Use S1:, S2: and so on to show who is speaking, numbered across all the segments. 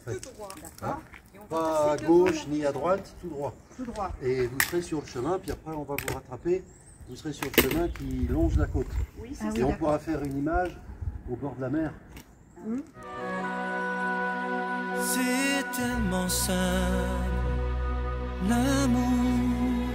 S1: fait.
S2: Tout droit.
S1: Hein?
S2: Et on va
S1: Pas à
S2: passer
S1: gauche ni à droite, tout droit.
S2: Tout droit.
S1: Et vous serez sur le chemin, puis après on va vous rattraper. Vous serez sur le chemin qui longe la côte.
S2: Oui, c'est
S1: Et on pourra faire une image au bord de la mer.
S3: C'est tellement simple, l'amour.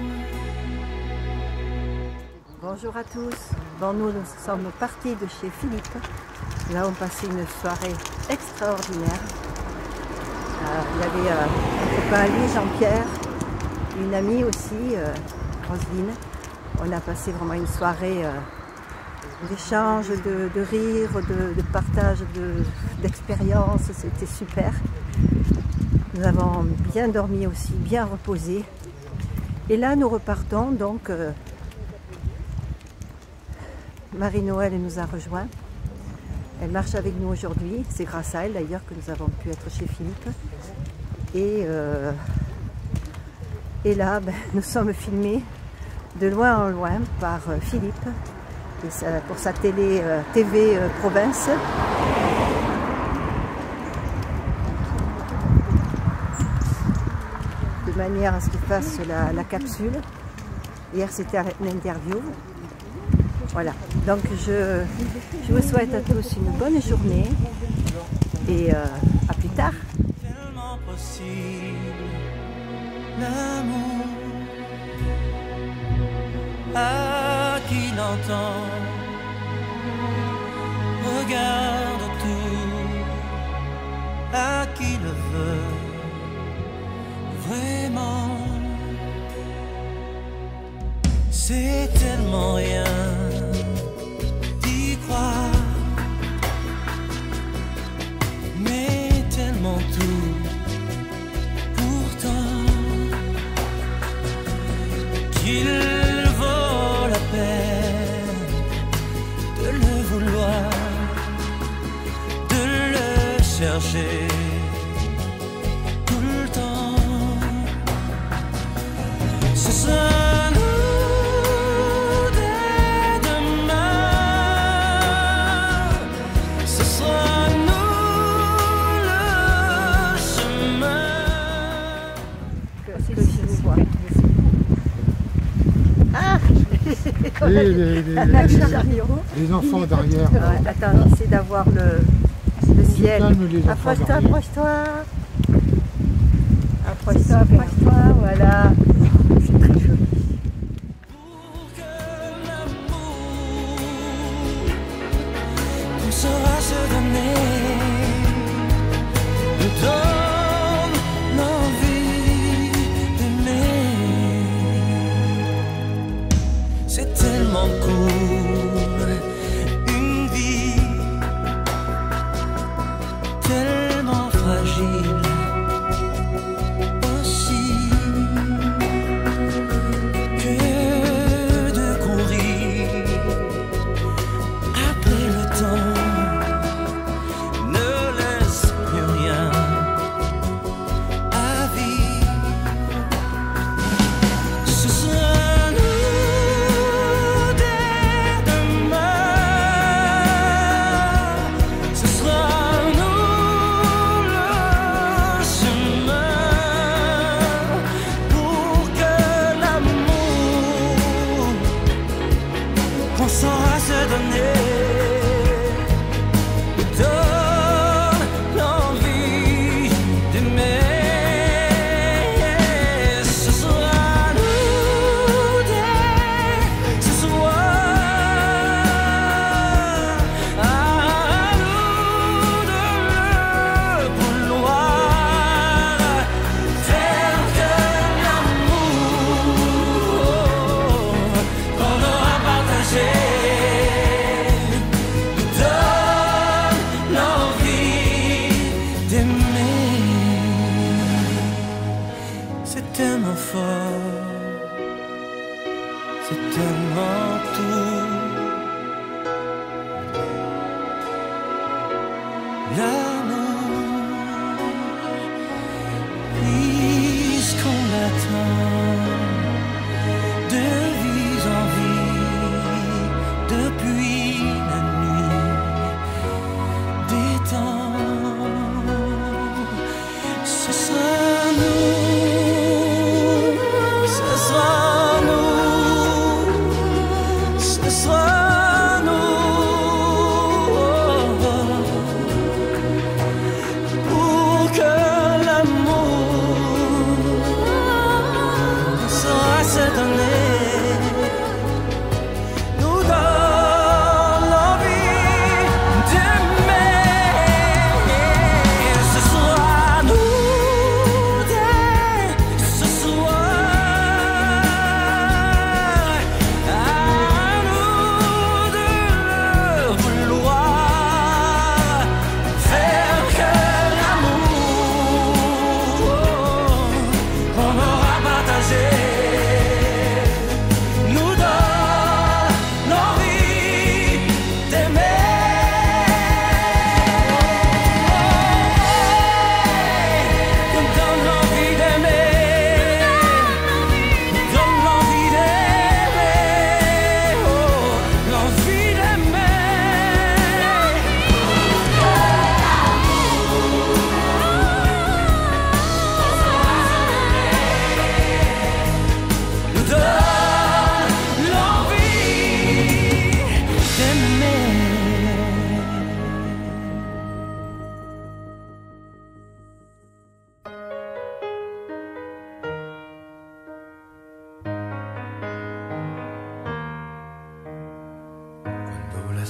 S4: Bonjour à tous. Bon, nous sommes partis de chez Philippe. Nous avons passé une soirée extraordinaire. Il y avait un copain à lui, Jean-Pierre, une amie aussi, Roselyne. On a passé vraiment une soirée d'échange, de rire, de partage d'expériences. C'était super. Nous avons bien dormi aussi, bien reposé. Et là, nous repartons donc. Marie-Noël nous a rejoints. Elle marche avec nous aujourd'hui. C'est grâce à elle d'ailleurs que nous avons pu être chez Philippe. Et là, nous sommes filmés de loin en loin par Philippe pour sa TV Province. De manière à ce qu'il fasse la capsule. Hier, c'était une interview. Voilà, donc je vous souhaite à tous une bonne journée et à plus tard.
S3: Tellement possible, l'amour. À qui l'entend, regarde tout, à qui le veut vraiment. C'est tellement rien d'y croire, mais tellement tout pourtant qu'il vaut la peine de le vouloir, de le chercher tout le temps. Ce sera
S5: Les enfants derrière.
S4: Ouais, attends, essaie d'avoir le ciel. Approche-toi, approche-toi. Approche-toi, approche-toi, voilà. C'est très joli.
S3: Pour que l'amour qu'on saura se donner nous donne l'envie d'aimer. C'est tellement cool, une vie tellement fragile aussi, que de courir après le temps ne laisse plus rien à vivre. Ce sera on saura se donner, nous donne l'envie d'aimer. Ce sera nous dès ce soir, à nous de le vouloir, faire que l'amour qu'on aura partagé c'est tellement fort, c'est tellement tout. L'amour, puisqu'on l'attend de vie en vie depuis la nuit des temps.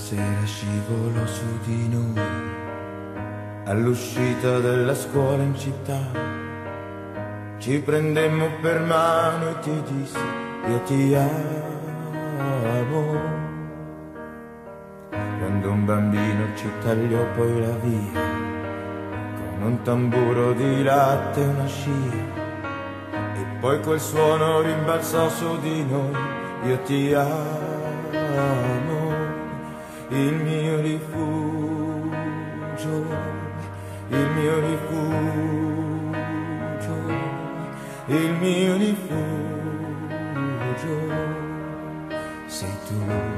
S2: sera scivolo su di noi, all'uscita della scuola in città, ci prendemmo per mano e ti dissi io ti amo. Quando un bambino ci tagliò poi la via, con un tamburo di latte e una scia, e poi quel suono rimbalzò su di noi, io ti amo, il mio rifugio, il mio rifugio, il mio rifugio, sei tu.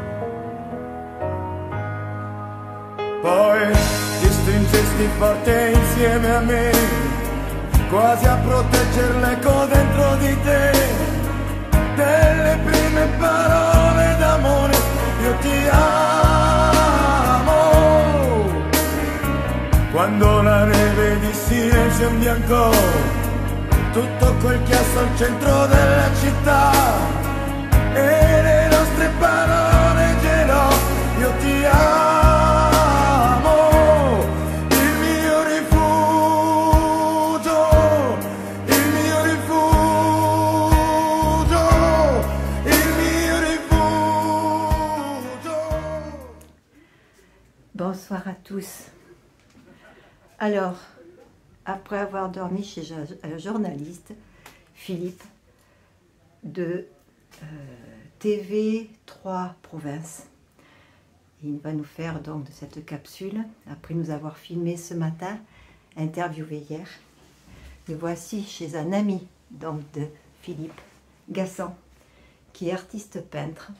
S2: Poi ti stringesti forte insieme a me, quasi a protegger l'eco dentro di te, delle prime parole d'amore, io ti amo. Quando la neve di silenzio imbiancò tutto quel chiasso al centro della città, e le nostre parole gelò, io ti amo.
S4: Bonsoir à tous. Alors, après avoir dormi chez un journaliste, Philippe, de TV3 Province, il va nous faire donc de cette capsule, après nous avoir filmé ce matin, interviewé hier. Le voici chez un ami donc de Philippe, Gassan, qui est artiste peintre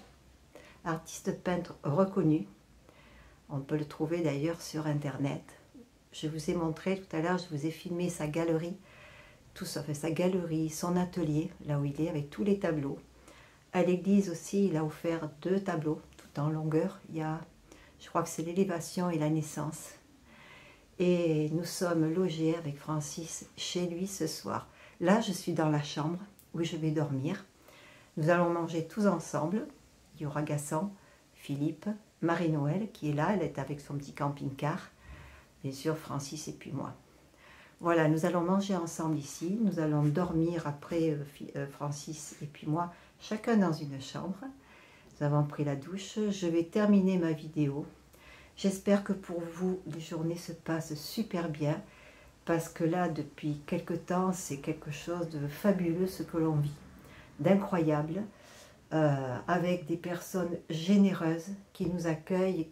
S4: reconnu. On peut le trouver d'ailleurs sur internet. Je vous ai montré tout à l'heure, je vous ai filmé sa galerie, sa galerie, son atelier, là où il est, avec tous les tableaux. À l'église aussi, il a offert 2 tableaux, tout en longueur. Il y a, je crois que c'est l'élévation et la naissance. Et nous sommes logés avec Francis chez lui ce soir. Là, je suis dans la chambre où je vais dormir. Nous allons manger tous ensemble. Il y aura Gassan, Philippe, Marie-Noël qui est là, elle est avec son petit camping-car, bien sûr Francis et puis moi. Voilà, nous allons manger ensemble ici, nous allons dormir après Francis et puis moi, chacun dans une chambre. Nous avons pris la douche, je vais terminer ma vidéo. J'espère que pour vous, les journées se passent super bien, parce que là, depuis quelque temps, c'est quelque chose de fabuleux ce que l'on vit, d'incroyable. Avec des personnes généreuses qui nous accueillent,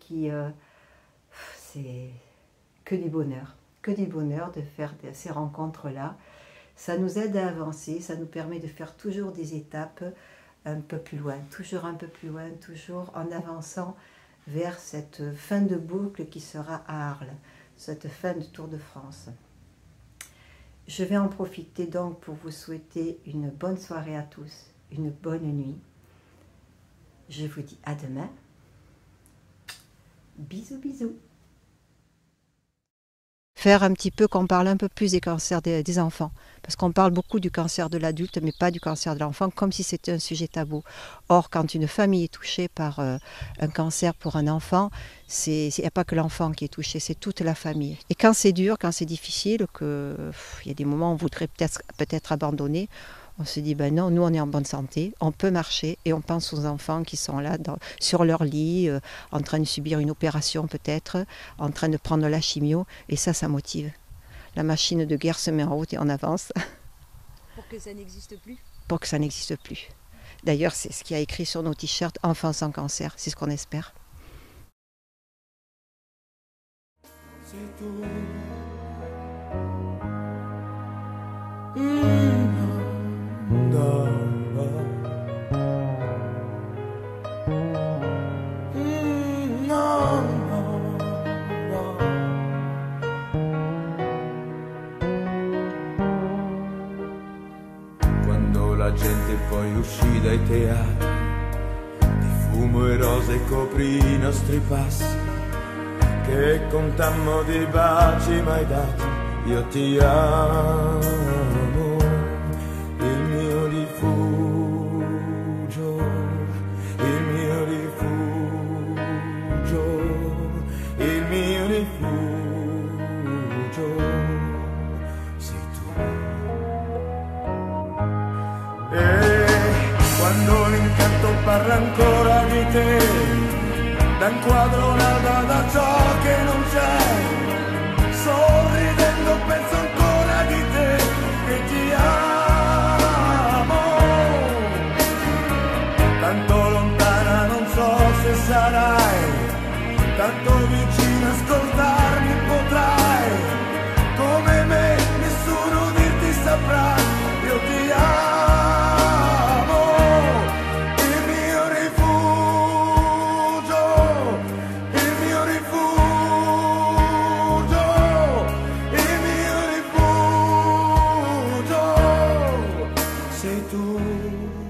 S4: c'est que du bonheur de faire ces rencontres-là. Ça nous aide à avancer, ça nous permet de faire toujours des étapes un peu plus loin, toujours un peu plus loin, toujours en avançant vers cette fin de boucle qui sera à Arles, cette fin de Tour de France. Je vais en profiter donc pour vous souhaiter une bonne soirée à tous, une bonne nuit. Je vous dis à demain. Bisous, bisous. Faire un petit peu qu'on parle un peu plus des cancers des enfants. Parce qu'on parle beaucoup du cancer de l'adulte, mais pas du cancer de l'enfant, comme si c'était un sujet tabou. Or, quand une famille est touchée par un cancer pour un enfant, il n'y a pas que l'enfant qui est touché, c'est toute la famille. Et quand c'est dur, quand c'est difficile, il y a des moments où on voudrait peut-être abandonner, on se dit, ben non, nous on est en bonne santé, on peut marcher et on pense aux enfants qui sont là, sur leur lit, en train de subir une opération peut-être, en train de prendre la chimio, et ça motive. La machine de guerre se met en route et on avance.
S6: Pour que ça n'existe plus ?
S4: Pour que ça n'existe plus. D'ailleurs, c'est ce qu'il y a écrit sur nos t-shirts, enfants sans cancer, c'est ce qu'on espère.
S2: C'est tout. Quando la gente poi uscì dai teatri, di fumo e rose coprì i nostri passi, che contammo di baci mai dati, io ti amo, il mio rifugio, il mio rifugio. te, da un quadro nata da ciò che non c'è, sorridendo penso ancora di te, che ti amo, tanto lontana non so se sarai, tanto vicino ascoltarmi potrai, come me nessuno dirti saprà, io ti amo, il mio rifugio, il mio rifugio, il mio rifugio, sei tu.